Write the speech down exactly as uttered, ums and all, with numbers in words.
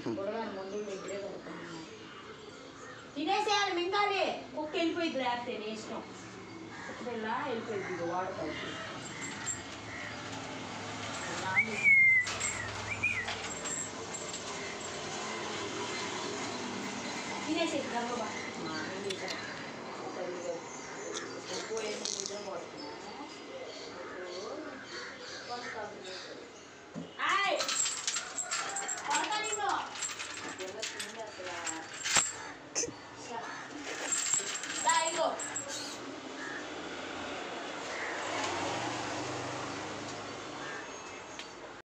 తినేసేయాలి మింగాలి కుక్క వెళ్ళిపోయింది లేకపోతే నీ ఇష్టం కుక్కపిల్ల వెళ్ళిపోయింది వాడుకోవచ్చు తినేసేది గర్భ